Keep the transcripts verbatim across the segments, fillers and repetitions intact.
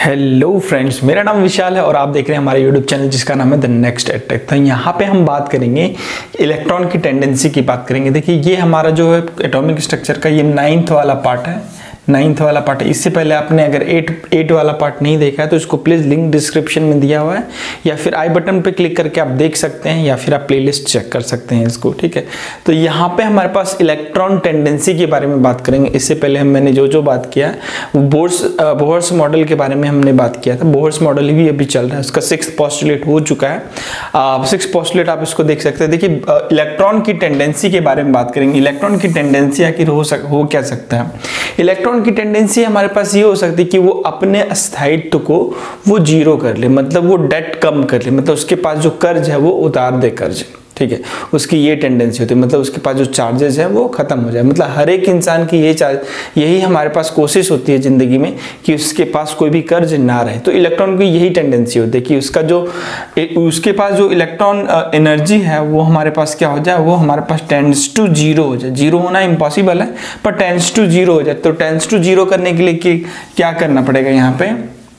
Hello friends, मेरा नाम विशाल है और आप देख रहे हैं हमारे यूट्यूब चैनल जिसका नाम है द नेक्स्ट एटेक। तो यहाँ पे हम बात करेंगे इलेक्ट्रॉन की टेंडेंसी की बात करेंगे। देखिए ये हमारा जो है एटॉमिक स्ट्रक्चर का ये नाइन्थ वाला पार्ट है, नाइन्थ वाला पार्ट है। इससे पहले आपने अगर एट एट वाला पार्ट नहीं देखा है तो इसको प्लीज़ लिंक डिस्क्रिप्शन में दिया हुआ है या फिर आई बटन पे क्लिक करके आप देख सकते हैं या फिर आप प्लेलिस्ट चेक कर सकते हैं इसको, ठीक है। तो यहाँ पे हमारे पास इलेक्ट्रॉन टेंडेंसी के बारे में बात करेंगे। इससे पहले हम मैंने जो जो बात किया वो बोर्स बोहर्स मॉडल के बारे में हमने बात किया था। बोहर्स मॉडल भी अभी चल रहा है, उसका सिक्स पोस्टुलेट हो चुका है। सिक्स पोस्टुलेट आप इसको देख सकते हैं। देखिए इलेक्ट्रॉन की टेंडेंसी के बारे में बात करेंगे। इलेक्ट्रॉन की टेंडेंसी आखिर हो सक हो क्या सकता है। इलेक्ट्रॉन की टेंडेंसी हमारे पास ये हो सकती है कि वो अपने स्थायित्व को वो जीरो कर ले, मतलब वो डेट कम कर ले, मतलब उसके पास जो कर्ज है वो उतार दे कर्ज, ठीक है। उसकी ये टेंडेंसी होती है, मतलब उसके पास जो चार्जेस है वो खत्म हो जाए। मतलब हर एक इंसान की ये चार्ज यही हमारे पास कोशिश होती है जिंदगी में कि उसके पास कोई भी कर्ज ना रहे। तो इलेक्ट्रॉन की यही टेंडेंसी होती है कि उसका जो उसके पास जो इलेक्ट्रॉन एनर्जी है वो हमारे पास क्या हो जाए, वो हमारे पास टेंड्स टू जीरो हो जाए। जीरो होना इम्पॉसिबल है पर टेंड्स टू जीरो हो जाए। तो टेंड्स टू जीरो करने के लिए क्या करना पड़ेगा यहाँ पे,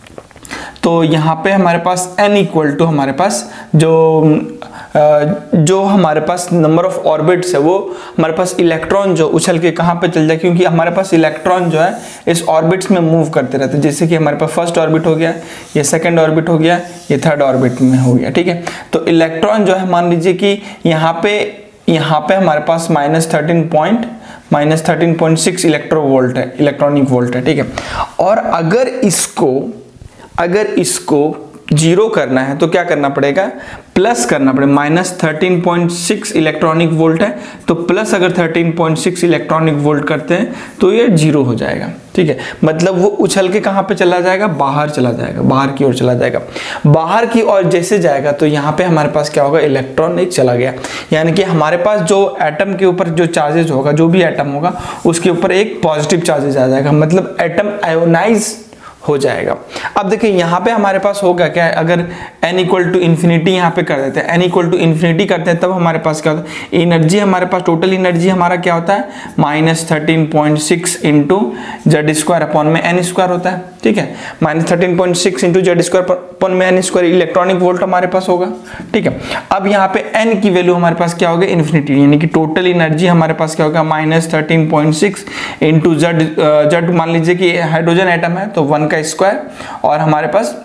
तो यहाँ पे हमारे पास n इक्वल टू हमारे पास जो जो हमारे पास नंबर ऑफ ऑर्बिट्स है वो हमारे पास इलेक्ट्रॉन जो उछल के कहाँ पे चल जाए, क्योंकि हमारे पास इलेक्ट्रॉन जो है इस ऑर्बिट्स में मूव करते रहते हैं। जैसे कि हमारे पास फर्स्ट ऑर्बिट हो गया, ये सेकंड ऑर्बिट हो गया, ये थर्ड ऑर्बिट में हो गया, ठीक है। तो इलेक्ट्रॉन जो है मान लीजिए कि यहाँ पे यहाँ पे हमारे पास minus thirteen point minus thirteen point six electrovolt है, इलेक्ट्रॉनिक वोल्ट है, ठीक है। और अगर इसको अगर इसको जीरो करना है तो क्या करना पड़ेगा, प्लस करना पड़ेगा। Minus thirteen point six electronic volt है तो प्लस अगर thirteen point six electronic volt करते हैं तो ये जीरो हो जाएगा, ठीक है। मतलब वो उछल के कहाँ पे चला जाएगा, बाहर चला जाएगा, बाहर की ओर चला जाएगा। बाहर की ओर जैसे जाएगा तो यहाँ पे हमारे पास क्या होगा, इलेक्ट्रॉन एक चला गया। यानी कि हमारे पास जो एटम के ऊपर जो चार्जेस होगा, जो भी एटम होगा उसके ऊपर एक पॉजिटिव चार्जेस आ जाएगा, मतलब एटम आयोनाइज हो जाएगा। अब देखिए यहाँ पे हमारे पास होगा क्या, अगर n इक्वल टू इन्फिनिटी यहाँ पे कर देते हैं, n इक्वल टू इन्फिनिटी करते हैं तब हमारे पास क्या होता है, एनर्जी हमारे पास टोटल एनर्जी हमारा क्या होता है, minus thirteen point six into Z square upon में एन स्क्वायर होता है, ठीक है। Minus thirteen point six into Z square upon में एन स्क्वायर इलेक्ट्रॉनिक वोल्ट हमारे पास होगा, ठीक है। अब यहाँ पे n की वैल्यू हमारे पास क्या होगा, इन्फिनिटी, यानी कि टोटल एनर्जी हमारे पास क्या होगा, minus thirteen point six into Z Z मान लीजिए कि हाइड्रोजन एटम है तो वन का स्क्वायर, और हमारे पास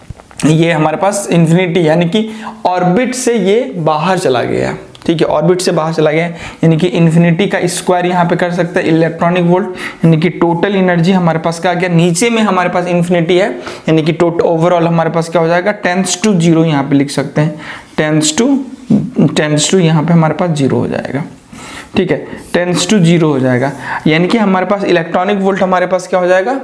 ये हमारे पास इंफिनिटी, यानी कि ऑर्बिट से ये बाहर चला गया, ठीक है। ऑर्बिट से बाहर चला गया यानी कि इंफिनिटी का स्क्वायर यहाँ पे कर सकते हैं इलेक्ट्रॉनिक वोल्ट, यानी कि टोटल एनर्जी हमारे पास क्या गया, नीचे में हमारे पास इंफिनिटी है, यानी कि टोटल ओवरऑल हमारे पास क्या हो जाएगा, टेंस टू जीरो यहाँ पे लिख सकते हैं, टेंस टू टेंस टू यहाँ पे हमारे पास जीरो हो जाएगा, ठीक है। टेंस टू जीरो हो जाएगा, यानी कि हमारे पास इलेक्ट्रॉनिक वोल्ट हमारे पास क्या हो जाएगा,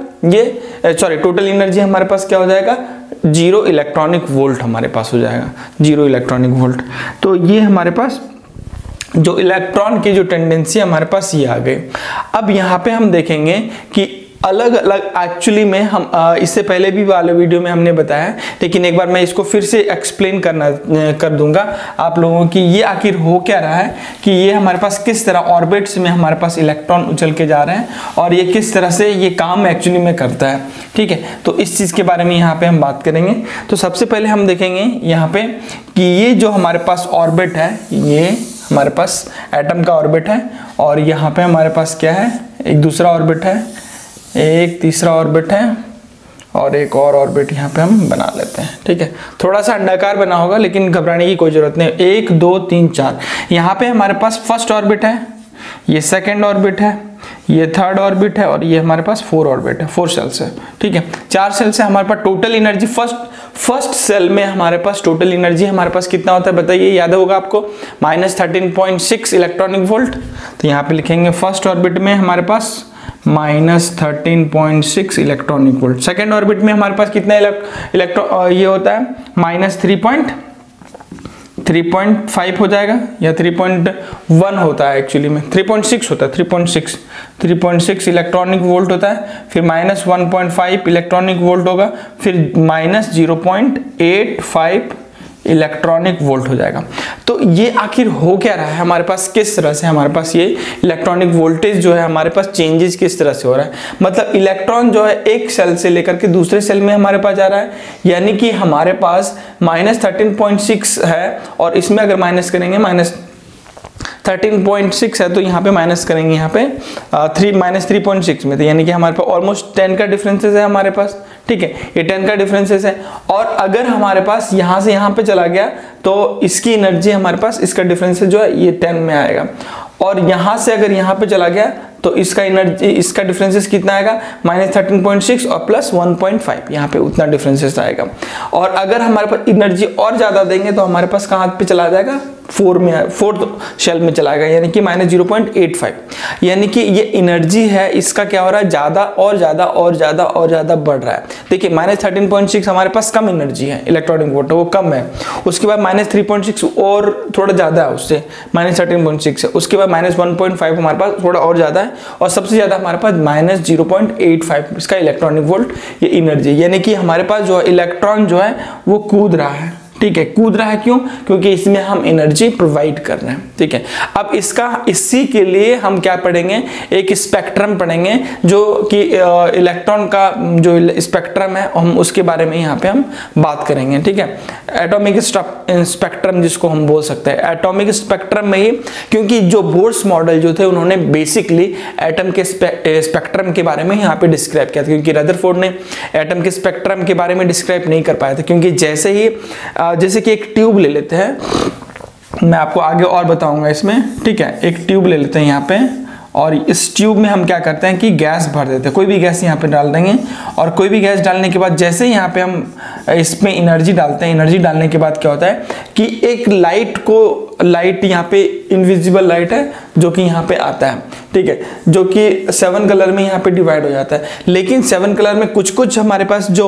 ये सॉरी टोटल एनर्जी हमारे पास क्या हो जाएगा, जीरो इलेक्ट्रॉनिक वोल्ट हमारे पास हो जाएगा, जीरो इलेक्ट्रॉनिक वोल्ट। तो ये हमारे पास जो इलेक्ट्रॉन की जो टेंडेंसी हमारे पास ये आ गई। अब यहाँ पे हम देखेंगे कि अलग अलग एक्चुअली में हम इससे पहले भी वाले वीडियो में हमने बताया, लेकिन एक बार मैं इसको फिर से एक्सप्लेन करना कर दूंगा आप लोगों की, ये आखिर हो क्या रहा है कि ये हमारे पास किस तरह ऑर्बिट्स में हमारे पास इलेक्ट्रॉन उछल के जा रहे हैं और ये किस तरह से ये काम एक्चुअली में करता है, ठीक है। तो इस चीज़ के बारे में यहाँ पे हम बात करेंगे। तो सबसे पहले हम देखेंगे यहाँ पे कि ये जो हमारे पास ऑर्बिट है, ये हमारे पास एटम का ऑर्बिट है, और यहाँ पे हमारे पास क्या है, एक दूसरा ऑर्बिट है, एक तीसरा ऑर्बिट है, और एक और ऑर्बिट यहाँ पे हम बना लेते हैं, ठीक है। थोड़ा सा अंडाकार बना होगा लेकिन घबराने की कोई जरूरत नहीं। एक दो तीन चार, यहाँ पे हमारे पास फर्स्ट ऑर्बिट है, ये सेकंड ऑर्बिट है, ये थर्ड ऑर्बिट है, और ये हमारे पास फोर ऑर्बिट है, फोर सेल्स है, ठीक है। चार सेल से हमारे पास total energy first first cell में हमारे पास टोटल एनर्जी हमारे पास कितना होता है बताइए, याद होगा आपको, minus thirteen point six electronic volt. तो यहाँ पे लिखेंगे फर्स्ट ऑर्बिट में हमारे पास minus thirteen point six electronic volt. Second orbit में हमारे पास कितना इलेक्ट्रॉन ये होता है, minus three point three point five हो जाएगा, या थ्री पॉइंट वन होता है, एक्चुअली में थ्री पॉइंट सिक्स होता है, three point six three point six electronic volt होता है। फिर minus one point five electronic volt होगा, फिर minus zero point eight five electronic volt हो जाएगा। तो ये आखिर हो क्या रहा है हमारे पास, किस तरह से हमारे पास ये इलेक्ट्रॉनिक वोल्टेज जो है हमारे पास चेंजेस किस तरह से हो रहा है, मतलब इलेक्ट्रॉन जो है एक सेल से लेकर के दूसरे सेल में हमारे पास जा रहा है, यानी कि हमारे पास माइनस थर्टीन पॉइंट सिक्स है और इसमें अगर माइनस करेंगे माइनस थर्टीन पॉइंट सिक्स है तो यहाँ पे माइनस करेंगे यहाँ पे three minus three point six में, तो यानी कि हमारे पास ऑलमोस्ट टेन का डिफरेंसेस है हमारे पास, ठीक है, ये टेन का डिफरेंसेस है। और अगर हमारे पास यहाँ से यहाँ पे चला गया तो इसकी एनर्जी हमारे पास, इसका डिफरेंसेस जो है ये टेन में आएगा, और यहाँ से अगर यहाँ पे चला गया तो इसका एनर्जी, इसका डिफरेंसेस कितना आएगा, माइनस थर्टीन पॉइंट सिक्स और प्लस वन पॉइंट फाइव, यहाँ पे उतना डिफरेंसेस आएगा। और अगर हमारे पास एनर्जी और ज़्यादा देंगे तो हमारे पास कहाँ पे चला जाएगा, फोर में, फोर्थ शेल में चला गया, यानी कि minus zero point eight five, यानी कि ये एनर्जी है इसका क्या हो रहा है, ज़्यादा और ज़्यादा और ज़्यादा और ज़्यादा बढ़ रहा है। देखिए माइनस थर्टीन पॉइंट सिक्स हमारे पास कम एनर्जी है, इलेक्ट्रॉनिक वोल्ट वो कम है, उसके बाद माइनस थ्री पॉइंट सिक्स और थोड़ा ज़्यादा है उससे, माइनस थर्टीन पॉइंट सिक्स है, उसके बाद माइनस वन पॉइंट फाइव हमारे पास थोड़ा और ज़्यादा है, और सबसे ज़्यादा हमारे पास minus zero point eight five इसका इलेक्ट्रॉनिक वोल्ट ये एनर्जी, यानी कि हमारे पास जो इलेक्ट्रॉन जो है वो कूद रहा है, ठीक है, कूद रहा है क्यों, क्योंकि इसमें हम एनर्जी प्रोवाइड कर रहे हैं, ठीक है। अब इसका इसी के लिए हम क्या पढ़ेंगे, एक स्पेक्ट्रम पढ़ेंगे जो कि इलेक्ट्रॉन का जो स्पेक्ट्रम है हम उसके बारे में यहाँ पे हम बात करेंगे, ठीक है। एटॉमिक स्पेक्ट्रम जिसको हम बोल सकते हैं, एटॉमिक स्पेक्ट्रम में ही, क्योंकि जो बोर्स मॉडल जो थे उन्होंने बेसिकली एटम के स्पेक्ट्रम के बारे में यहाँ पे डिस्क्राइब किया था, क्योंकि रदरफोर्ड ने एटम के स्पेक्ट्रम के बारे में डिस्क्राइब नहीं कर पाया था, क्योंकि जैसे ही जैसे कि एक ट्यूब ले लेते हैं, मैं आपको आगे और बताऊंगा इसमें, ठीक है। एक ट्यूब ले लेते हैं यहाँ पे, और इस ट्यूब में हम क्या करते हैं कि गैस भर देते हैं, कोई भी गैस यहाँ पे डाल देंगे, और कोई भी गैस डालने के बाद जैसे यहाँ पे हम इसमें एनर्जी डालते हैं, एनर्जी डालने के बाद क्या होता है कि एक लाइट को, लाइट यहाँ पे इनविजिबल लाइट है जो कि यहाँ पे आता है, ठीक है, जो कि सेवन कलर में यहाँ पे डिवाइड हो जाता है। लेकिन सेवन कलर में कुछ कुछ हमारे पास जो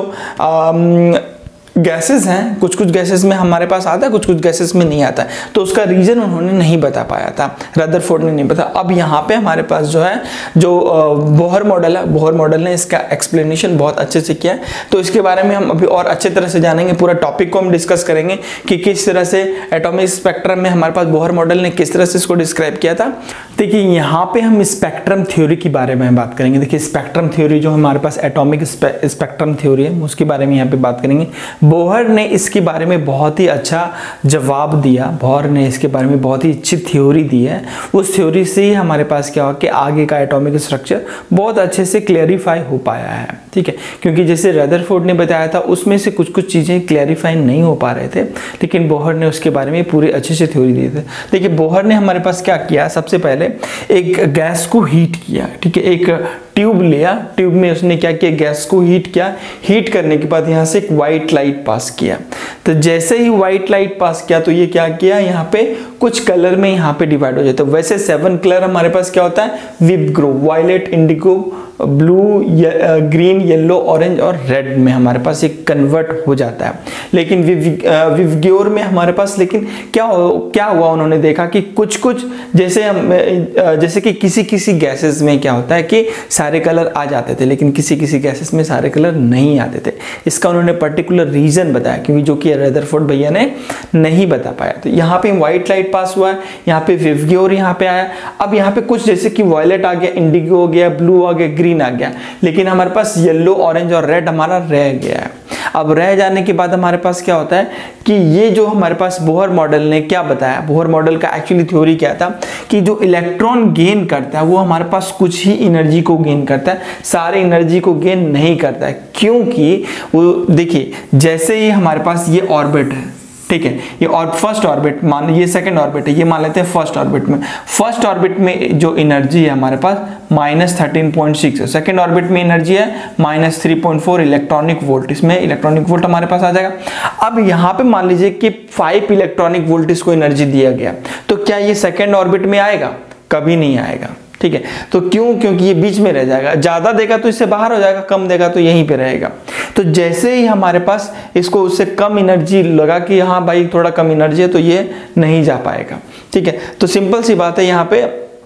आम, गैसेस हैं, कुछ कुछ गैसेस में हमारे पास आता है, कुछ कुछ गैसेस में नहीं आता है, तो उसका रीजन उन्होंने नहीं बता पाया था, रदरफोर्ड ने नहीं बताया। अब यहाँ पे हमारे पास जो है जो बोहर मॉडल है, बोहर मॉडल ने इसका एक्सप्लेनेशन बहुत अच्छे से किया है, तो इसके बारे में हम अभी और अच्छे तरह से जानेंगे, पूरा टॉपिक को हम डिस्कस करेंगे कि किस तरह से एटॉमिक स्पेक्ट्रम में हमारे पास बोहर मॉडल ने किस तरह से इसको डिस्क्राइब किया था। देखिए यहाँ पे हम स्पेक्ट्रम थ्योरी के बारे में बात करेंगे। देखिए स्पेक्ट्रम थ्योरी जो हमारे पास एटॉमिक स्पेक्ट्रम थ्योरी है उसके बारे में यहाँ पे बात करेंगे। बोहर ने इसके बारे में बहुत ही अच्छा जवाब दिया, बोहर ने इसके बारे में बहुत ही अच्छी थ्योरी दी है, उस थ्योरी से ही हमारे पास क्या हो कि आगे का एटॉमिक स्ट्रक्चर बहुत अच्छे से क्लैरिफाई हो पाया है, ठीक है। क्योंकि जैसे रदरफोर्ड ने बताया था उसमें से कुछ कुछ चीज़ें क्लैरिफाई नहीं हो पा रहे थे, लेकिन बोहर ने उसके बारे में पूरी अच्छे से थ्योरी दी थी। देखिए बोहर ने हमारे पास क्या किया, सबसे पहले एक गैस को हीट किया, ठीक है, एक ट्यूब लिया, ट्यूब में उसने क्या किया, गैस को हीट किया, हीट करने के बाद यहाँ से एक वाइट लाइट पास किया, तो जैसे ही वाइट लाइट पास किया तो ये क्या किया, यहाँ पे कुछ कलर में यहाँ पे डिवाइड हो जाता है। वैसे सेवन कलर हमारे पास क्या होता है, विव ग्रो, violet, indigo, blue, green, yellow, orange और रेड में हमारे पास एक कन्वर्ट हो जाता है। लेकिन विवग्योर में हमारे पास लेकिन क्या हो, क्या हुआ, उन्होंने देखा कि कुछ कुछ जैसे हम जैसे कि किसी किसी गैसेस में क्या होता है कि सारे कलर आ जाते थे, लेकिन किसी किसी गैसेस में सारे कलर नहीं आते थे। इसका उन्होंने पर्टिकुलर रीजन बताया, क्योंकि जो कि रदरफोर्ड भैया ने नहीं बता पाया। तो यहाँ पे व्हाइट लाइट पास हुआ है, यहाँ पे विवग्योर यहाँ पे आया। अब यहाँ पे कुछ जैसे कि वायलेट आ गया, इंडिगो हो गया, ब्लू आ गया, ग्रीन आ गया, लेकिन हमारे पास येलो, ऑरेंज और रेड हमारा रह गया है। अब रह जाने के बाद हमारे पास क्या होता है कि ये जो हमारे पास बोहर मॉडल ने क्या बताया, बोहर मॉडल का एक्चुअली थ्योरी क्या था कि जो इलेक्ट्रॉन गेन करता है वो हमारे पास कुछ ही एनर्जी को गेन करता है, सारे एनर्जी को गेन नहीं करता है। क्योंकि वो देखिए जैसे ही हमारे पास ये ऑर्बिट है, ठीक है, ये और फर्स्ट ऑर्बिट मान, ये सेकंड ऑर्बिट है, ये मान लेते हैं फर्स्ट ऑर्बिट में, फर्स्ट ऑर्बिट में जो एनर्जी है हमारे पास माइनस थर्टीन पॉइंट सिक्स है, सेकंड ऑर्बिट में एनर्जी है minus three point four electronic volt, इसमें इलेक्ट्रॉनिक वोल्ट हमारे पास आ जाएगा। अब यहाँ पे मान लीजिए कि फाइव इलेक्ट्रॉनिक वोल्ट इसको एनर्जी दिया गया, तो क्या ये सेकेंड ऑर्बिट में आएगा? कभी नहीं आएगा, ठीक है। तो क्यों? क्योंकि ये बीच में रह जाएगा, ज्यादा देगा तो इससे बाहर हो जाएगा, कम देगा तो यहीं पे रहेगा। तो जैसे ही हमारे पास इसको उससे कम एनर्जी लगा कि हाँ भाई थोड़ा कम एनर्जी है, तो ये नहीं जा पाएगा, ठीक है। तो सिंपल सी बात है, यहाँ पे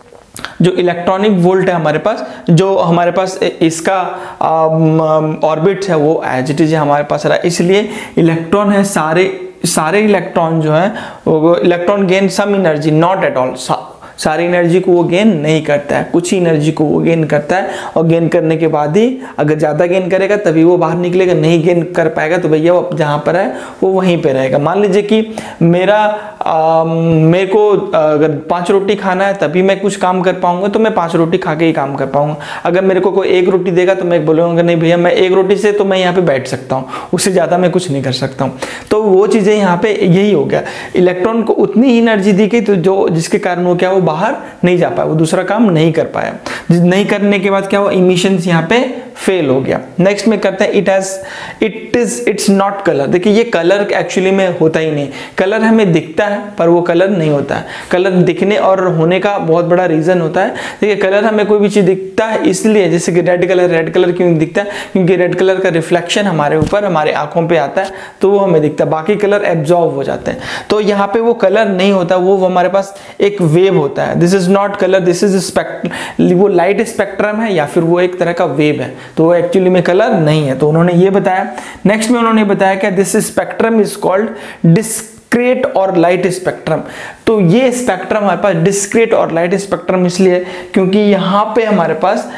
जो इलेक्ट्रॉनिक वोल्ट है हमारे पास, जो हमारे पास इसका ऑर्बिट है वो एज इट इज हमारे पास रहा, इसलिए इलेक्ट्रॉन है सारे सारे इलेक्ट्रॉन जो है वो electron gain some energy, not at all, सारी एनर्जी को वो गेन नहीं करता है, कुछ ही एनर्जी को वो गेन करता है। और गेन करने के बाद ही अगर ज़्यादा गेन करेगा तभी वो बाहर निकलेगा, नहीं गेन कर पाएगा तो भैया वो जहाँ पर है वो वहीं पे रहेगा। मान लीजिए कि मेरा आ, मेरे को अगर पाँच रोटी खाना है तभी मैं कुछ काम कर पाऊंगा, तो मैं पाँच रोटी खा के ही काम कर पाऊंगा। अगर मेरे को कोई एक रोटी देगा तो मैं बोलूँगा नहीं भैया मैं एक रोटी से तो मैं यहाँ पे बैठ सकता हूँ, उससे ज़्यादा मैं कुछ नहीं कर सकता हूँ। तो वो चीज़ें यहाँ पे यही हो गया, इलेक्ट्रॉन को उतनी ही एनर्जी दी गई तो जो जिसके कारण वो क्या वो बाहर नहीं जा पाया, वो दूसरा काम नहीं कर पाया। नहीं करने के बाद क्या हुआ, इमिशंस यहाँ पे फेल हो गया। नेक्स्ट में करते हैं it has it is it's not colour. देखिए ये कलर एक्चुअली में होता ही नहीं, कलर हमें दिखता है पर वो कलर नहीं होता है। कलर दिखने और होने का बहुत बड़ा रीजन होता है। देखिए कलर हमें कोई भी चीज दिखता है इसलिए, जैसे कि रेड कलर, रेड कलर क्यों दिखता है, क्योंकि रेड कलर का रिफ्लेक्शन हमारे ऊपर हमारे आंखों पे आता है तो वो हमें दिखता है, बाकी कलर एब्जॉर्ब हो जाते हैं। तो यहाँ पे वो कलर नहीं होता, वो हमारे पास एक वेव होता है। This is not colour, this is spectrum, वो लाइट स्पेक्ट्रम है या फिर वो एक तरह का वेव है, तो वो एक्चुअली में कलर नहीं है। तो उन्होंने ये बताया। नेक्स्ट में उन्होंने बताया कि this spectrum is called discrete और लाइट स्पेक्ट्रम। तो ये स्पेक्ट्रम हमारे पास डिस्क्रीट और लाइट स्पेक्ट्रम इसलिए क्योंकि यहाँ पे हमारे पास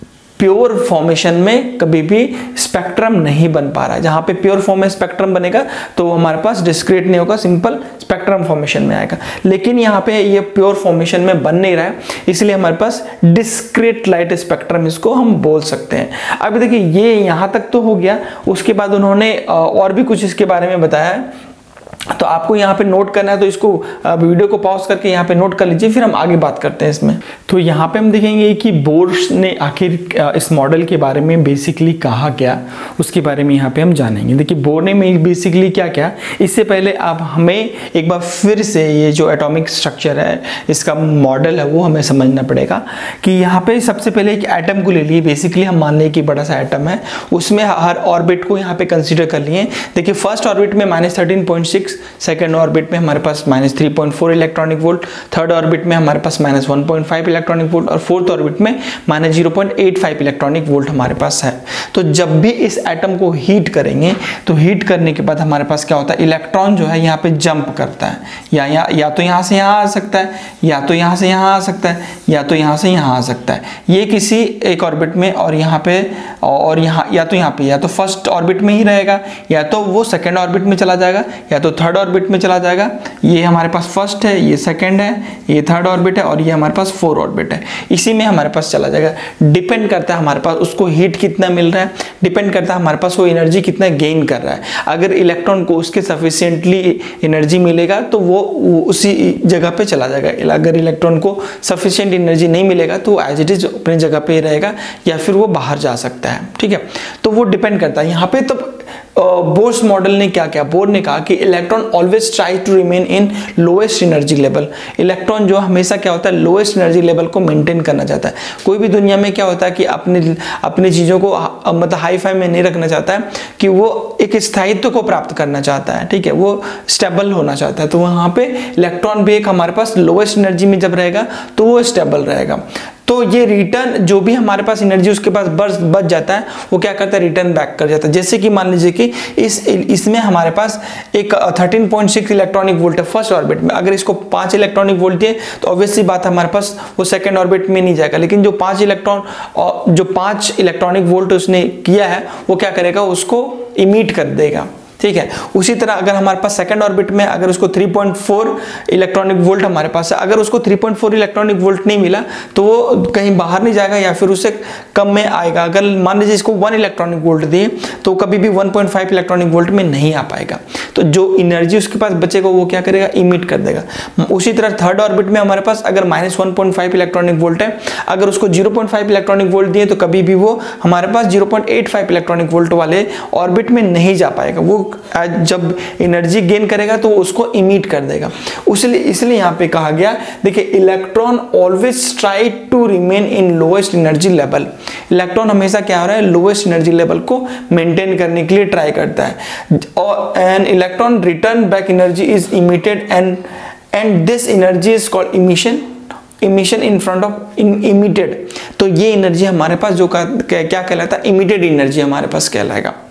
प्योर फॉर्मेशन में कभी भी स्पेक्ट्रम नहीं बन पा रहा है। जहां पे प्योर फॉर्म में स्पेक्ट्रम बनेगा तो हमारे पास डिस्क्रीट नहीं होगा, सिंपल स्पेक्ट्रम फॉर्मेशन में आएगा। लेकिन यहाँ पे ये प्योर फॉर्मेशन में बन नहीं रहा है, इसलिए हमारे पास डिस्क्रीट लाइट स्पेक्ट्रम इसको हम बोल सकते हैं। अब देखिए ये यहाँ तक तो हो गया, उसके बाद उन्होंने और भी कुछ इसके बारे में बताया है, तो आपको यहाँ पे नोट करना है, तो इसको वीडियो को पॉज करके यहाँ पे नोट कर लीजिए, फिर हम आगे बात करते हैं इसमें। तो यहाँ पे हम देखेंगे कि बोर ने आखिर इस मॉडल के बारे में बेसिकली कहा क्या, उसके बारे में यहाँ पे हम जानेंगे। देखिए बोर ने बेसिकली क्या क्या, इससे पहले आप हमें एक बार फिर से ये जो एटॉमिक स्ट्रक्चर है, इसका मॉडल है, वो हमें समझना पड़ेगा। कि यहाँ पे सबसे पहले एक एटम को ले लिए, बेसिकली हम मान लें कि बड़ा सा एटम है, उसमें हर ऑर्बिट को यहाँ पे कंसिडर कर लिए। देखिए फर्स्ट ऑर्बिट में minus thirteen point six, second orbit में हमारे पास minus three point four electronic volt, third orbit में हमारे पास minus one point five electronic volt और फोर्थ ऑर्बिट में minus zero point eight five electronic volt हमारे पास है। तो जब भी इस एटम को हीट करेंगे तो हीट करने के बाद हमारे पास क्या होता है, इलेक्ट्रॉन जो है यहाँ पे जंप करता है, या या, या तो यहाँ से यहाँ आ सकता है, या तो यहाँ से यहाँ आ सकता है, या तो यहाँ से यहाँ आ सकता है। ये किसी एक ऑर्बिट में और यहाँ पे और यहाँ, या तो यहाँ पे या तो फर्स्ट ऑर्बिट में ही रहेगा, या तो वो सेकेंड ऑर्बिट में चला जाएगा, या तो थर्ड ऑर्बिट में चला जाएगा। ये हमारे पास फर्स्ट है, ये सेकंड है, ये थर्ड ऑर्बिट है और ये हमारे पास फोर ऑर्बिट है, इसी में हमारे पास चला जाएगा। डिपेंड करता है हमारे पास उसको हीट कितना मिल रहा है, डिपेंड करता है हमारे पास वो एनर्जी कितना गेन कर रहा है। अगर इलेक्ट्रॉन को उसके सफिशिएंटली एनर्जी मिलेगा तो वो, वो उसी जगह पे चला जाएगा। अगर इलेक्ट्रॉन को सफिशिएंट एनर्जी नहीं मिलेगा तो एज इट इज अपनी जगह पे ही रहेगा, या फिर वो बाहर जा सकता है। ठीक है, तो वो डिपेंड करता है यहाँ पे। तो बोर्स मॉडल ने क्या किया, बोर ने कहा कि electron always try to remain in lowest energy level. Electron जो हमेशा क्या होता है, लोएस्ट एनर्जी लेवल को मेंटेन करना चाहता है। कोई भी दुनिया में क्या होता है कि अपने अपनी चीज़ों को मतलब हाई फाई में नहीं रखना चाहता है, कि वो एक स्थायित्व को प्राप्त करना चाहता है। ठीक है, वो स्टेबल होना चाहता है। तो वहाँ पे इलेक्ट्रॉन भी एक हमारे पास लोएस्ट एनर्जी में जब रहेगा तो वो स्टेबल रहेगा। तो ये रिटर्न जो भी हमारे पास एनर्जी उसके पास बच बच जाता है, वो क्या करता है, रिटर्न बैक कर जाता है। जैसे कि मान लीजिए कि इस इसमें हमारे पास एक thirteen point six electronic volt है फर्स्ट ऑर्बिट में। अगर इसको पाँच इलेक्ट्रॉनिक वोल्ट दिए तो ऑब्वियसली बात हमारे पास वो सेकंड ऑर्बिट में नहीं जाएगा। लेकिन जो पाँच इलेक्ट्रॉन जो पाँच इलेक्ट्रॉनिक वोल्ट उसने किया है वो क्या करेगा, उसको इमिट कर देगा। ठीक है, उसी तरह अगर हमारे पास सेकंड ऑर्बिट में अगर उसको three point four electronic volt हमारे पास है, अगर उसको three point four electronic volt नहीं मिला तो वो कहीं बाहर नहीं जाएगा या फिर उससे कम में आएगा। अगर मान लीजिए इसको वन इलेक्ट्रॉनिक वोल्ट दिए तो कभी भी one point five electronic volt में नहीं आ पाएगा। तो जो एनर्जी उसके पास बचेगा वो क्या करेगा, इमिट कर देगा। उसी तरह थर्ड ऑर्बिट में हमारे पास अगर minus one point five electronic volt है, अगर उसको zero point five electronic volt दिए तो कभी भी वो हमारे पास zero point eight five electronic volt वाले ऑर्बिट में नहीं जा पाएगा। वो जब एनर्जी गेन करेगा तो उसको इमिट कर देगा। इसलिए इसलिए यहां पे कहा गया, देखिए electron always try to remain in lowest energy level. Electron हमेशा क्या हो रहा है, लोएस्ट एनर्जी लेवल को मेंटेन करने के लिए ट्राई करता है। और an electron return back energy is emitted and and this energy is called emission emission in front of emitted. तो ये एनर्जी हमारे पास जो क्या कहलाता है, इमिटेड एनर्जी हमारे पास कहलाएगा।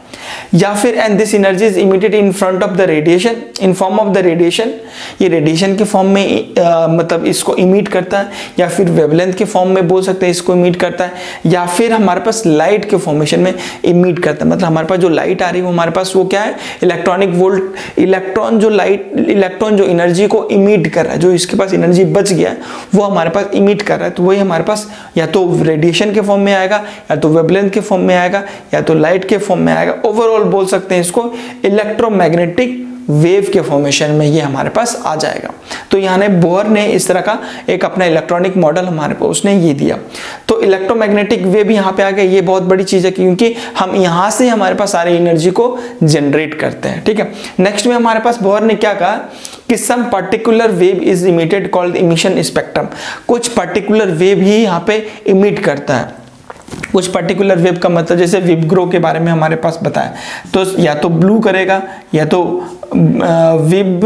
या फिर and this energy is emitted in front of the radiation in form of the radiation, ये रेडिएशन के फॉर्म में आ, मतलब इसको इमिट करता है, या फिर वेवलेंथ के फॉर्म में बोल सकते हैं इसको इमिट करता है, या फिर हमारे पास लाइट के फॉर्मेशन में इमिट करता है। मतलब हमारे पास जो लाइट आ रही है वो हमारे पास वो क्या है, इलेक्ट्रॉनिक वोल्ट इलेक्ट्रॉन जो लाइट इलेक्ट्रॉन जो एनर्जी को इमिट कर रहा है, जो इसके पास एनर्जी बच गया है वो हमारे पास इमिट कर रहा है, तो वही हमारे पास या तो रेडिएशन के फॉर्म में आएगा, या तो वेवलेंथ के फॉर्म में आएगा, या तो लाइट के फॉर्म में आएगा। ओवरऑल बोल सकते हैं इसको इलेक्ट्रोमैग्नेटिक वेव के फॉर्मेशन में ये हमारे पास आ जाएगा। तो यहाँ बोहर ने इस तरह का एक अपना इलेक्ट्रॉनिक मॉडल हमारे पास उसने ये दिया। तो इलेक्ट्रोमैग्नेटिक वेव यहाँ पे आ गया, ये बहुत बड़ी चीज है क्योंकि हम यहाँ से हमारे पास सारी एनर्जी को जनरेट करते हैं। ठीक है, नेक्स्ट में हमारे पास बोहर ने क्या कहा कि some particular wave is emitted called emission spectrum, कुछ पर्टिकुलर वेव ही यहाँ पे इमिट करता है। कुछ पर्टिकुलर वेव का मतलब जैसे विबग्रो के बारे में हमारे पास बताया, तो या तो ब्लू करेगा या तो विब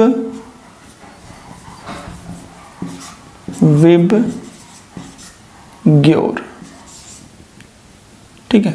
विब ग्योर, ठीक है,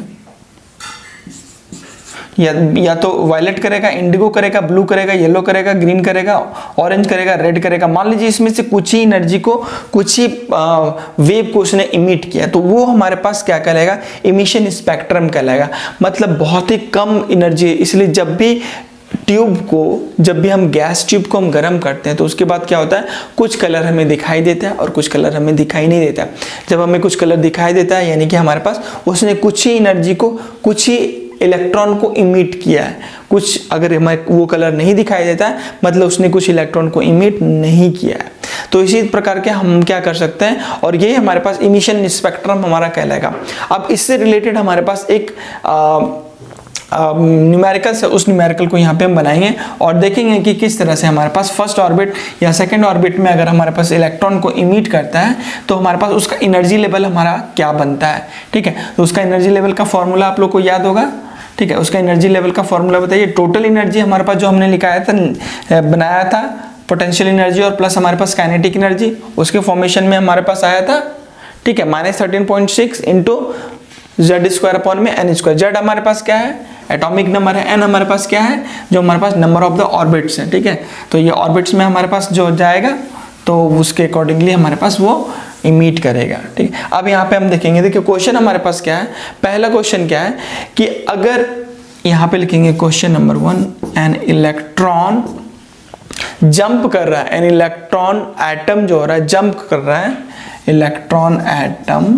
या या तो वायलेट करेगा, इंडिगो करेगा, ब्लू करेगा, येलो करेगा, ग्रीन करेगा, ऑरेंज करेगा, रेड करेगा। मान लीजिए इसमें से कुछ ही एनर्जी को कुछ ही वेव को उसने इमिट किया, तो वो हमारे पास क्या कहलाएगा, इमिशन स्पेक्ट्रम कहलाएगा। मतलब बहुत ही कम एनर्जी, इसलिए जब भी ट्यूब को जब भी हम गैस ट्यूब को हम गर्म करते हैं तो उसके बाद क्या होता है, कुछ कलर हमें दिखाई देता है और कुछ कलर हमें दिखाई नहीं देता। जब हमें कुछ कलर दिखाई देता है यानी कि हमारे पास उसने कुछ ही एनर्जी को कुछ ही इलेक्ट्रॉन को इमिट किया है। कुछ अगर हमें वो कलर नहीं दिखाई देता है मतलब उसने कुछ इलेक्ट्रॉन को इमिट नहीं किया है। तो इसी प्रकार के हम क्या कर सकते हैं, और ये हमारे पास इमिशन स्पेक्ट्रम हमारा कहलाएगा। अब इससे रिलेटेड हमारे पास एक आ, न्यूमेरिकल से उस न्यूमेरिकल को यहाँ पे हम बनाएंगे और देखेंगे कि किस तरह से हमारे पास फर्स्ट ऑर्बिट या सेकंड ऑर्बिट में अगर हमारे पास इलेक्ट्रॉन को इमिट करता है तो हमारे पास उसका एनर्जी लेवल हमारा क्या बनता है। ठीक है, तो उसका एनर्जी लेवल का फॉर्मूला आप लोग को याद होगा। ठीक है, उसका एनर्जी लेवल का फॉर्मूला बताइए। टोटल एनर्जी हमारे पास जो हमने लिखाया था बनाया था पोटेंशियल एनर्जी और प्लस हमारे पास काइनेटिक एनर्जी, उसके फॉर्मेशन में हमारे पास आया था। ठीक है, minus thirteen point six into Z square upon में एन स्क्वायर। जेड हमारे पास क्या है, एटॉमिक नंबर है। एन हमारे पास क्या है, जो हमारे पास नंबर ऑफ द ऑर्बिट्स है। ठीक है, तो ये ऑर्बिट्स में हमारे पास जो जाएगा तो उसके अकॉर्डिंगली हमारे पास वो इमिट करेगा। ठीक है, अब यहाँ पे हम देखेंगे, देखिए क्वेश्चन हमारे पास क्या है। पहला क्वेश्चन क्या है कि अगर यहाँ पे लिखेंगे question number one, an electron jump कर रहा है, एन इलेक्ट्रॉन एटम जो हो रहा है जंप कर रहा है, इलेक्ट्रॉन एटम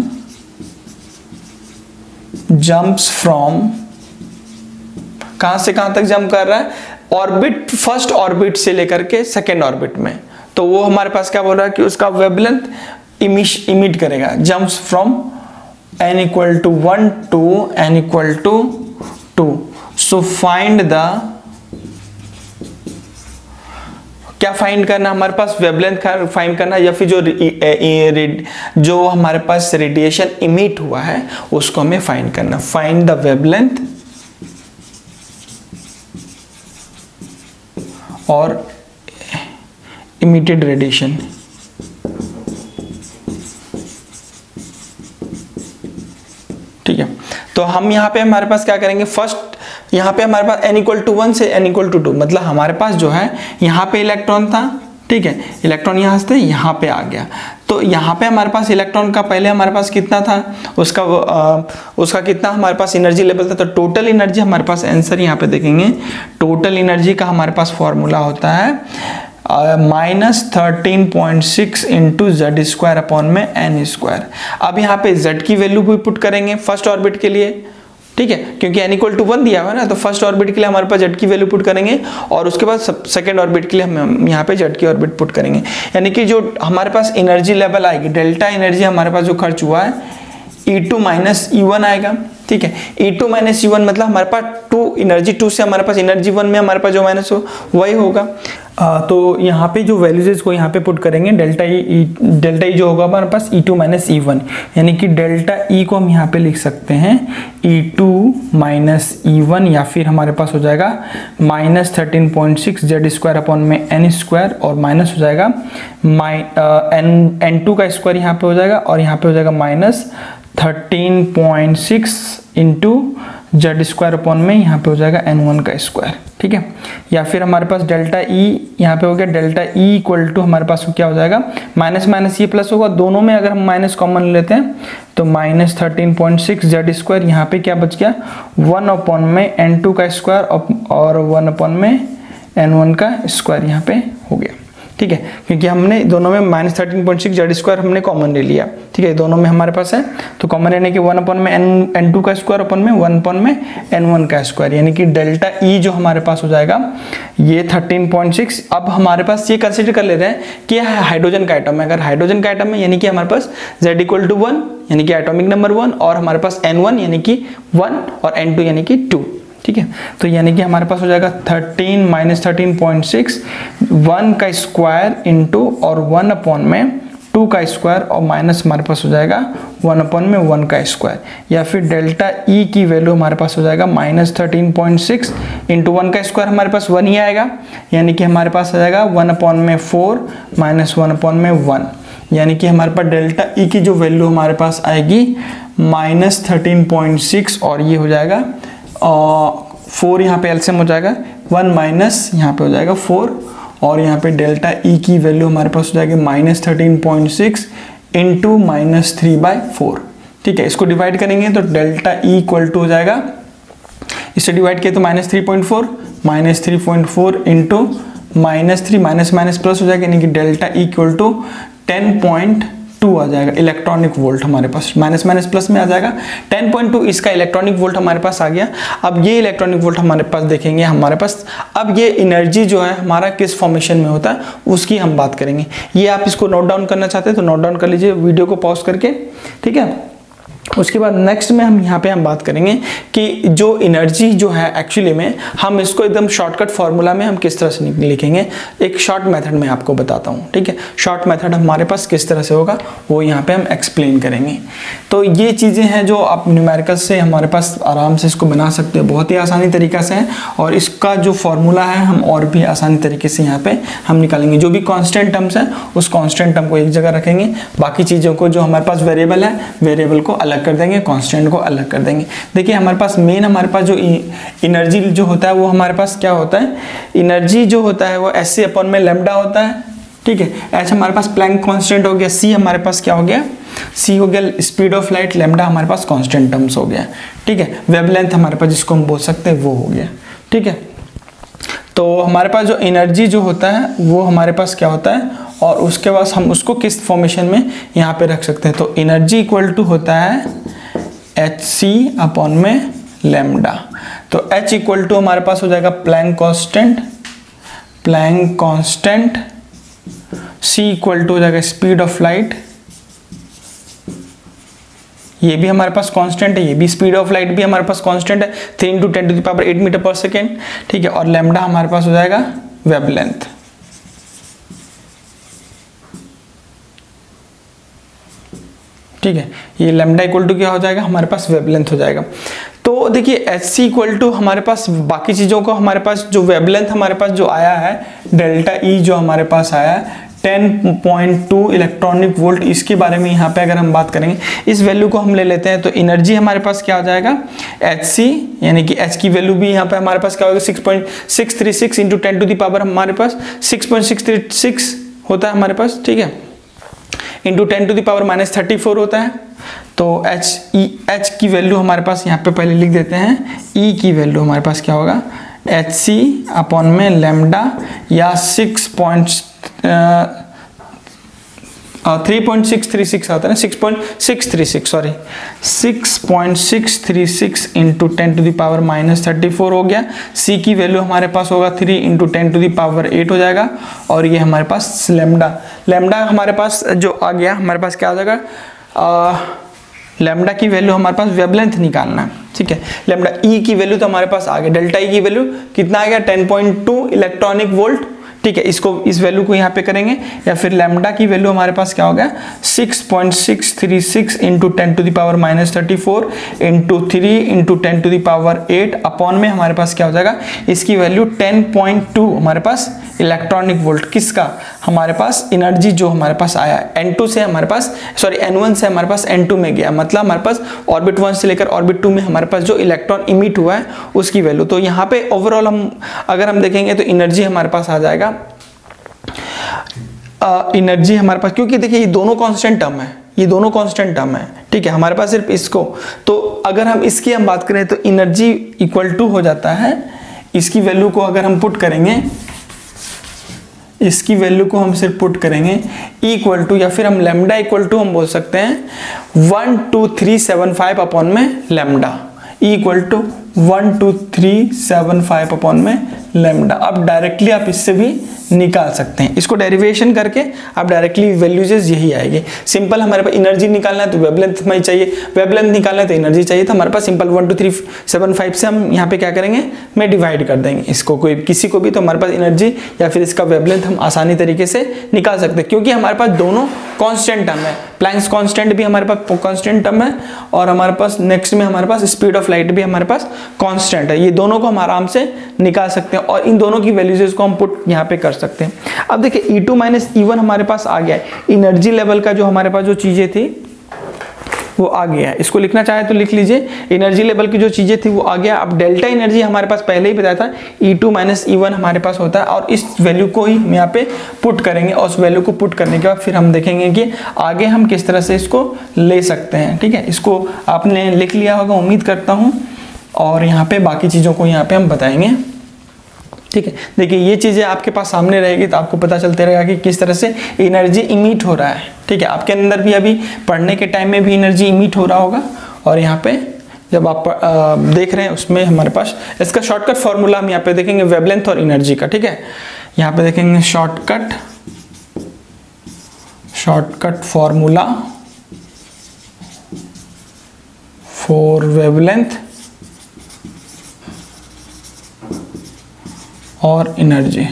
जंप्स फ्रॉम, कहां से कहां तक जंप कर रहा है, ऑर्बिट, फर्स्ट ऑर्बिट से लेकर के सेकेंड ऑर्बिट में। तो वो हमारे पास क्या बोल रहा है कि उसका वेवलेंथ इमिश इमिट करेगा, jumps from n equal to one to n equal to two. So find the, क्या फाइंड करना हमारे पास, वेवलेंथ का फाइंड करना या फिर जो जो हमारे पास रेडिएशन इमिट हुआ है उसको हमें फाइंड करना। फाइंड द वेवलेंथ और इमिटेड रेडिएशन। ठीक है, तो हम यहाँ पे हमारे पास क्या करेंगे, फर्स्ट यहाँ पे हमारे पास n इक्वल टू वन से n इक्वल टू टू, मतलब हमारे पास जो है यहाँ पे इलेक्ट्रॉन था। ठीक है, इलेक्ट्रॉन यहाँ से यहाँ पे आ गया, तो यहाँ पे हमारे पास इलेक्ट्रॉन का पहले हमारे पास कितना था, उसका आ, उसका कितना हमारे पास एनर्जी लेवल था। तो टोटल एनर्जी हमारे पास आंसर यहाँ पे देखेंगे, टोटल एनर्जी का हमारे पास फॉर्मूला होता है minus thirteen point six into Z square upon में एन स्क्वायर। अब यहाँ पे जेड की वैल्यू भी पुट करेंगे फर्स्ट ऑर्बिट के लिए। ठीक है, क्योंकि n इक्वल टू वन दिया हुआ है ना, तो फर्स्ट ऑर्बिट के लिए हमारे पास जेड की वैल्यू पुट करेंगे और उसके बाद सेकंड ऑर्बिट के लिए हम यहाँ पे जेड की ऑर्बिट पुट करेंगे। यानी कि जो हमारे पास एनर्जी लेवल आएगी, डेल्टा एनर्जी हमारे पास जो खर्च हुआ है E two minus E one आएगा। ठीक है, E two minus E one मतलब हमारे पास टू एनर्जी टू से हमारे पास एनर्जी वन में हमारे पास जो माइनस हो वही होगा। आ, तो यहाँ पे जो वैल्यूज को यहाँ पे पुट करेंगे, डेल्टा ई डेल्टा ई जो होगा हमारे पास E two minus E one, यानी कि डेल्टा ई को हम यहाँ पे लिख सकते हैं E two minus E one, या फिर हमारे पास हो जाएगा minus thirteen point six Z square upon में एन स्क्वायर, और माइनस हो जाएगा माइ एन एन टू का स्क्वायर यहाँ पे हो जाएगा और यहाँ पे हो जाएगा minus thirteen point six into Z square upon में यहाँ पे हो जाएगा एन वन का स्क्वायर, ठीक है। या फिर हमारे पास डेल्टा ई यहाँ पे हो गया, डेल्टा ई इक्वल टू हमारे पास क्या हो जाएगा, माइनस माइनस ये प्लस होगा, दोनों में अगर हम माइनस कॉमन लेते हैं तो minus thirteen point six Z square, यहाँ पे क्या बच गया, वन अपॉन में एन टू का स्क्वायर और वन अपॉन में एन वन का स्क्वायर यहाँ पे हो गया, ठीक है। क्योंकि हमने दोनों में minus thirteen point six Z square हमने कॉमन ले लिया, ठीक है, दोनों में हमारे पास है, तो कॉमन लेने के वन अपन में एन एन टू का स्क्वायर अपन में वन अपन में एन वन का स्क्वायर, यानी कि डेल्टा ई जो हमारे पास हो जाएगा ये थर्टीन पॉइंट सिक्स। अब हमारे पास ये कंसिडर कर ले रहे हैं कि यह हाइड्रोजन का आइटम है, अगर हाइड्रोजन का आइटम है यानी कि हमारे पास जेड इक्वल टू वन यानी कि एटॉमिक नंबर वन, और हमारे पास एन वन यानी कि वन और एन टू यानी कि टू, ठीक है। तो यानी कि हमारे पास हो जाएगा thirteen minus thirteen point six, one का स्क्वायर इंटू और वन अपॉन में टू का स्क्वायर और माइनस हमारे पास हो जाएगा वन अपॉन में वन का स्क्वायर, या फिर डेल्टा ई की वैल्यू हमारे पास हो जाएगा minus thirteen point six into one का स्क्वायर हमारे पास वन ही आएगा, यानी कि हमारे पास आ जाएगा वन अपॉन में फोर माइनस वन अपॉन में वन, यानी कि हमारे पास डेल्टा ई की जो वैल्यू हमारे पास आएगी माइनस थर्टीन पॉइंट सिक्स, और ये हो जाएगा फोर, यहाँ पे एलसीएम हो जाएगा वन माइनस यहाँ पे हो जाएगा फोर, और यहाँ पे डेल्टा ई की वैल्यू हमारे पास हो जाएगी minus thirteen point six into minus three by four, ठीक है। इसको डिवाइड करेंगे तो डेल्टा ई इक्वल टू हो जाएगा, इसे डिवाइड किया तो minus three point four minus three point four into minus three minus minus plus हो जाएगा, यानी कि delta E equal to ten point two आ जाएगा इलेक्ट्रॉनिक वोल्ट, हमारे पास माइनस माइनस प्लस में आ जाएगा टेन पॉइंट टू, इसका इलेक्ट्रॉनिक वोल्ट हमारे पास आ गया। अब ये इलेक्ट्रॉनिक वोल्ट हमारे पास देखेंगे हमारे पास, अब ये एनर्जी जो है हमारा किस फॉर्मेशन में होता है उसकी हम बात करेंगे। ये आप इसको नोट डाउन करना चाहते हैं तो नोट डाउन कर लीजिए वीडियो को पॉज करके, ठीक है। उसके बाद नेक्स्ट में हम यहाँ पे हम बात करेंगे कि जो एनर्जी जो है एक्चुअली में हम इसको एकदम शॉर्टकट फॉर्मूला में हम किस तरह से लिखेंगे, एक शॉर्ट मेथड में आपको बताता हूँ, ठीक है। शॉर्ट मेथड हमारे पास किस तरह से होगा वो यहाँ पे हम एक्सप्लेन करेंगे। तो ये चीज़ें हैं जो आप न्यूमेरिकल से हमारे पास आराम से इसको बना सकते हैं, बहुत ही आसानी तरीक़ा से है, और इसका जो फॉर्मूला है हम और भी आसानी तरीके से यहाँ पे हम निकालेंगे। जो भी कॉन्स्टेंट टर्म्स है उस कॉन्स्टेंट टर्म को एक जगह रखेंगे, बाकी चीज़ों को जो हमारे पास वेरिएबल है वेरिएबल को अलग कर देंगे, कांस्टेंट को अलग कर देंगे। देखिए हमारे पास मेन हमारे पास जो एनर्जी जो होता है वो हमारे पास क्या होता है, एनर्जी जो होता है वो एस सी अपॉन में लैम्डा होता है, ठीक है। एच हमारे पास प्लैंक कांस्टेंट हो गया, सी हमारे पास क्या हो गया, सी हो गया स्पीड ऑफ लाइट, लैम्डा हमारे पास कांस्टेंट टर्म्स हो गया, ठीक है। वेवलेंथ हमारे पास जिसको हम बोल सकते हैं वो हो गया, ठीक है। तो हमारे पास जो एनर्जी जो होता है वो हमारे पास क्या होता है, और उसके बाद हम उसको किस फॉर्मेशन में यहाँ पे रख सकते हैं। तो एनर्जी इक्वल टू होता है एच सी अपॉन में लैम्डा। तो एच इक्वल टू हमारे पास हो जाएगा Planck constant, Planck constant, C equal to हो जाएगा स्पीड ऑफ लाइट, ये भी हमारे पास कांस्टेंट है, ये भी स्पीड ऑफ लाइट भी हमारे पास कांस्टेंट है, three into ten to the power eight metre per second, ठीक है। और लैम्डा हमारे पास हो जाएगा वेवलेंथ, ठीक है। ये लैम्डा इक्वल टू क्या हो जाएगा हमारे पास वेवलेंथ हो जाएगा। तो देखिए एच सी इक्वल टू हमारे पास बाकी चीज़ों को हमारे पास जो वेवलेंथ हमारे पास जो आया है डेल्टा ई जो हमारे पास आया है ten point two electronic volt, इसके बारे में यहाँ पे अगर हम बात करेंगे इस वैल्यू को हम ले लेते हैं तो एनर्जी हमारे पास क्या हो जाएगा एच सी, यानी कि एच की वैल्यू भी यहाँ पे हमारे पास क्या होगा six point six three six into ten to the power हमारे पास six point six three six होता है हमारे पास, ठीक है, into ten to the power minus thirty four होता है। तो एच ई एच की वैल्यू हमारे पास यहाँ पे पहले लिख देते हैं, ई की वैल्यू हमारे पास क्या होगा एच सी अपॉन में लैम्डा या six point three point six three six आता है ना, six point six three six sorry six point six three six into ten to the power minus thirty four हो गया। सी की value हमारे पास होगा three into ten to the power eight हो जाएगा, और ये हमारे पास लैम्डा, लैम्डा हमारे पास जो आ गया हमारे पास क्या आ जाएगा, लैम्डा की वैल्यू हमारे पास वेवलेंथ निकालना है, ठीक है। लैम्डा ई की वैल्यू तो हमारे पास आ गया, डेल्टा ई की वैल्यू कितना आ गया ten point two electronic volt, ठीक है। इसको इस वैल्यू को यहाँ पे करेंगे, या फिर लैम्डा की वैल्यू हमारे पास क्या हो गया six point six three six into ten to the power minus thirty four into three into ten to the power eight upon में हमारे पास क्या हो जाएगा इसकी वैल्यू टेन पॉइंट टू हमारे पास इलेक्ट्रॉनिक वोल्ट, किसका हमारे पास एनर्जी जो हमारे पास आया एन टू से हमारे पास सॉरी एन वन से हमारे पास एन टू में गया, मतलब हमारे पास ऑर्बिट वन से लेकर ऑर्बिट टू में हमारे पास जो इलेक्ट्रॉन इमिट हुआ है उसकी वैल्यू। तो यहाँ पे ओवरऑल हम अगर हम देखेंगे तो एनर्जी हमारे पास आ जाएगा, एनर्जी हमारे पास, क्योंकि देखिए ये दोनों कांस्टेंट टर्म है, ये दोनों कांस्टेंट टर्म है, ठीक है, हमारे पास सिर्फ इसको, तो अगर हम इसकी हम बात करें तो एनर्जी इक्वल टू हो जाता है, इसकी वैल्यू को अगर हम पुट करेंगे, इसकी वैल्यू को हम सिर्फ पुट करेंगे इक्वल टू, या फिर हम लैम्डा इक्वल टू हम बोल सकते हैं one two three seven five upon में lambda equal to one two three seven five upon में लैम्डा। अब डायरेक्टली आप इससे भी निकाल सकते हैं, इसको डेरिवेशन करके आप डायरेक्टली वैल्यूज यही आएगी। सिंपल हमारे पास एनर्जी निकालना है तो वेवलेंथ हमें चाहिए, वेवलेंथ निकालना है तो एनर्जी चाहिए, तो हमारे पास simple one two three seven five से हम यहाँ पे क्या करेंगे, मैं डिवाइड कर देंगे इसको, कोई किसी को भी, तो हमारे पास एनर्जी या फिर इसका वेवलेंथ हम आसानी तरीके से निकाल सकते हैं, क्योंकि हमारे पास दोनों कॉन्स्टेंट टर्म है। प्लैंक्स कॉन्स्टेंट भी हमारे पास कॉन्स्टेंट टर्म है और हमारे पास नेक्स्ट में हमारे पास स्पीड ऑफ लाइट भी हमारे पास कॉन्स्टेंट है। ये दोनों को हम आराम से निकाल सकते हैं और इन दोनों की वैल्यूज को हम पुट यहाँ पे कर सकते हैं। अब देखिए E two minus E one हमारे पास आ गया है, एनर्जी लेवल का जो हमारे पास जो चीजें थी वो आ गया है, इसको लिखना चाहे तो लिख लीजिए, एनर्जी लेवल की जो चीजें थी वो आ गया। अब डेल्टा एनर्जी हमारे पास पहले ही बताया था E two minus E one हमारे पास होता है और इस वैल्यू को ही हम यहाँ पे पुट करेंगे और उस वैल्यू को पुट करने के बाद फिर हम देखेंगे कि आगे हम किस तरह से इसको ले सकते हैं, ठीक है। इसको आपने लिख लिया होगा उम्मीद करता हूँ, और यहाँ पे बाकी चीज़ों को यहाँ पे हम बताएंगे, ठीक है। देखिए ये चीज़ें आपके पास सामने रहेगी तो आपको पता चलते रहेगा कि किस तरह से एनर्जी इमिट हो रहा है, ठीक है। आपके अंदर भी अभी पढ़ने के टाइम में भी एनर्जी इमिट हो रहा होगा, और यहाँ पे जब आप आ, देख रहे हैं उसमें हमारे पास इसका शॉर्टकट फॉर्मूला हम यहाँ पे देखेंगे वेवलेंथ और एनर्जी का, ठीक है। यहाँ पे देखेंगे shortcut shortcut formula for wavelength और एनर्जी,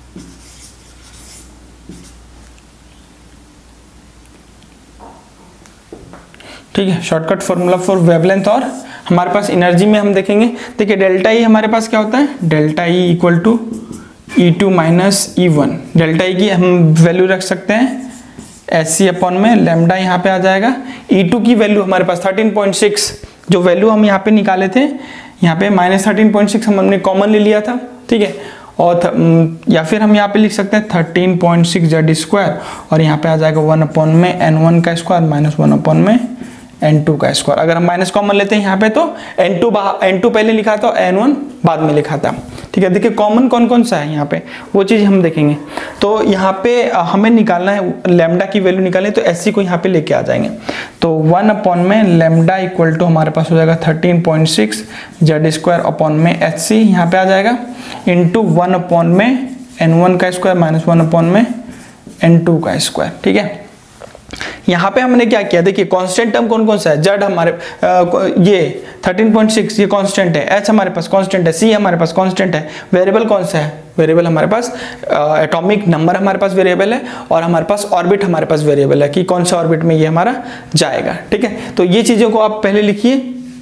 ठीक है। शॉर्टकट फॉर्मूला फॉर वेवलेंथ और हमारे पास एनर्जी में हम देखेंगे, देखिए डेल्टा ई हमारे पास क्या होता है, delta E equal to E two minus E one. Delta E की हम वैल्यू रख सकते हैं एस सी अपॉन में लैम्डा, यहाँ पे आ जाएगा। ई टू की वैल्यू हमारे पास थर्टीन पॉइंट सिक्स, जो वैल्यू हम यहाँ पे निकाले थे, यहाँ पे माइनस थर्टीन पॉइंट सिक्स हम हमने कॉमन ले लिया था, ठीक है। और या फिर हम यहाँ पे लिख सकते हैं thirteen point six Z square, और यहाँ पे आ जाएगा वन अपॉन में एन वन का स्क्वायर माइनस वन अपॉन में एन टू का स्क्वायर। अगर हम माइनस कॉमन लेते हैं यहाँ पे तो एन टू एन टू पहले लिखा था और एन वन बाद में लिखा था, ठीक है। देखिए कॉमन कौन कौन सा है यहाँ पे, वो चीज़ हम देखेंगे। तो यहाँ पे हमें निकालना है लैम्डा की वैल्यू निकालें तो एस सी को यहाँ पे लेके आ जाएंगे, तो वन अपॉन में लैम्डा इक्वल टू हमारे पास हो जाएगा thirteen point six Z square upon में एच सी यहाँ पे आ जाएगा, इंटू वन अपॉन में एन वन का स्क्वायर माइनस वन अपॉन में एन टू का स्क्वायर, ठीक है। यहाँ पे हमने क्या किया, देखिए कांस्टेंट टर्म कौन कौन सा है, जेड हमारे आ, ये थर्टीन पॉइंट सिक्स ये कांस्टेंट है, एच हमारे पास कांस्टेंट है, सी हमारे पास कांस्टेंट है, वेरिएबल कौन सा है, वेरिएबल हमारे पास एटॉमिक नंबर हमारे पास वेरिएबल है, और हमारे पास ऑर्बिट हमारे पास वेरिएबल है कि कौन सा ऑर्बिट में ये हमारा जाएगा, ठीक है। तो ये चीज़ों को आप पहले लिखिए,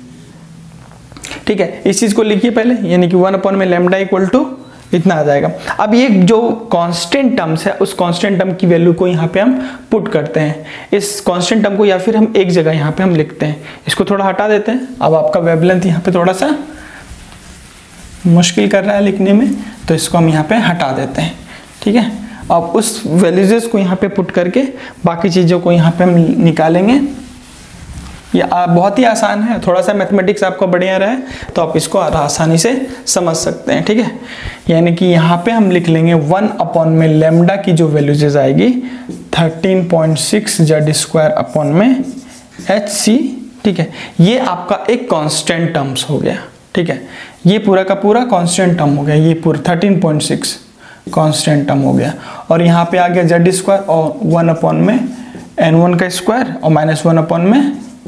ठीक है, इस चीज़ को लिखिए पहले, यानी कि वन अपॉन में लैम्डा इक्वल टू इतना आ जाएगा। अब ये जो कांस्टेंट टर्म्स है उस कांस्टेंट टर्म की वैल्यू को यहाँ पे हम पुट करते हैं, इस कांस्टेंट टर्म को, या फिर हम एक जगह यहाँ पे हम लिखते हैं, इसको थोड़ा हटा देते हैं। अब आपका वेवलेंथ यहाँ पे थोड़ा सा मुश्किल कर रहा है लिखने में, तो इसको हम यहाँ पे हटा देते हैं, ठीक है। अब उस वैल्यूज को यहाँ पे पुट करके बाकी चीज़ों को यहाँ पे हम निकालेंगे। ये बहुत ही आसान है, थोड़ा सा मैथमेटिक्स आपको बढ़िया रहे तो आप इसको आसानी से समझ सकते हैं, ठीक है। यानी कि यहाँ पे हम लिख लेंगे वन अपॉन में लैम्डा की जो वैल्यूज आएगी thirteen point six Z square upon में एच सी, ठीक है। ये आपका एक कांस्टेंट टर्म्स हो गया, ठीक है। ये पूरा का पूरा कांस्टेंट टर्म हो गया, ये पूरा thirteen point six constant term हो गया, और यहाँ पे आ गया जेड स्क्वायर और वन अपॉन में एन वन का स्क्वायर और माइनस वन अपॉन में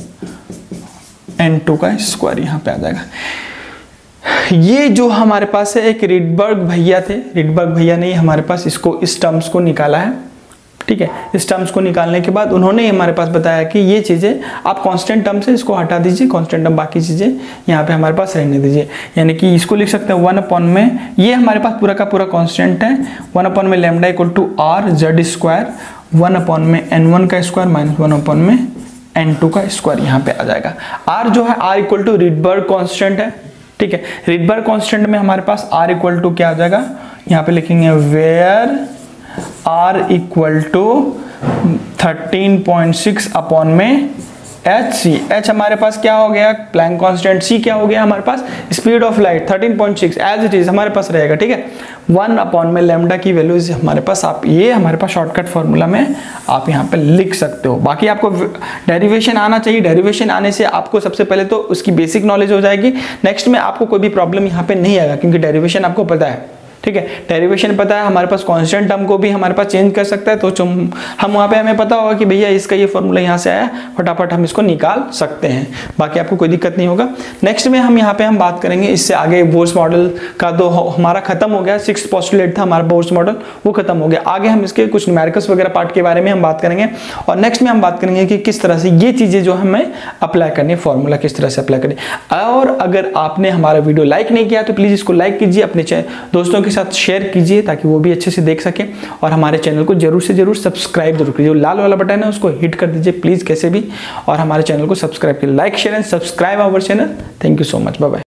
एन टू का स्क्वायर यहाँ पे आ जाएगा। ये जो हमारे पास है एक रिडबर्ग भैया थे, रिडबर्ग भैया ने हमारे पास इसको इस टर्म्स को निकाला है, ठीक है। इस टर्म्स को निकालने के बाद उन्होंने हमारे पास बताया कि ये चीज़ें आप कांस्टेंट टर्म से इसको हटा दीजिए, कांस्टेंट टर्म बाकी चीज़ें यहाँ पे हमारे पास रहने दीजिए, यानी कि इसको लिख सकते हैं वन अपॉन में, ये हमारे पास पूरा का पूरा कांस्टेंट है, वन अपॉन में lambda equal to R Z square, one upon में एन वन का स्क्वायर माइनस वन अपॉन में एन टू का स्क्वायर यहाँ पे आ जाएगा। आर जो है R equal to Rydberg constant है, ठीक है। रिडबर्ग कांस्टेंट में हमारे पास आर इक्वल टू क्या आ जाएगा, यहाँ पे लिखेंगे where R equal to thirteen point six upon में एच सी, एच हमारे पास क्या हो गया प्लैंक कांस्टेंट, सी क्या हो गया हमारे पास speed of light thirteen point six as it is हमारे पास रहेगा, ठीक है। वन अपॉन में लैम्डा की वैल्यूज हमारे पास, आप ये हमारे पास शॉर्टकट फॉर्मूला में आप यहाँ पे लिख सकते हो। बाकी आपको डेरिवेशन आना चाहिए, डेरिवेशन आने से आपको सबसे पहले तो उसकी बेसिक नॉलेज हो जाएगी, नेक्स्ट में आपको कोई भी प्रॉब्लम यहाँ पे नहीं आएगा क्योंकि डेरिवेशन आपको पता है, ठीक है। डेरिवेशन पता है, हमारे पास कांस्टेंट टर्म को भी हमारे पास चेंज कर सकता है, तो हम वहाँ पे हमें पता होगा कि भैया इसका ये फॉर्मूला यहाँ से आया, फटाफट हम इसको निकाल सकते हैं, बाकी आपको कोई दिक्कत नहीं होगा। नेक्स्ट में हम यहाँ पे हम बात करेंगे इससे आगे बोर्स मॉडल का, तो हमारा खत्म हो गया, सिक्स पोस्टुलेट था हमारा बोर्स मॉडल, वो खत्म हो गया। आगे हम इसके कुछ न्यूमेरिकल्स वगैरह पार्ट के बारे में हम बात करेंगे, और नेक्स्ट में हम बात करेंगे कि किस तरह से ये चीजें जो हमें अप्लाई करनी, फॉर्मूला किस तरह से अप्लाई करनी। और अगर आपने हमारा वीडियो लाइक नहीं किया तो प्लीज इसको लाइक कीजिए, अपने दोस्तों के साथ शेयर कीजिए ताकि वो भी अच्छे से देख सके, और हमारे चैनल को जरूर से जरूर सब्सक्राइब जरूर कीजिए, लाल वाला बटन है उसको हिट कर दीजिए प्लीज कैसे भी, और हमारे चैनल को सब्सक्राइब कीजिए, like share and subscribe our channel. Thank you so much, bye bye.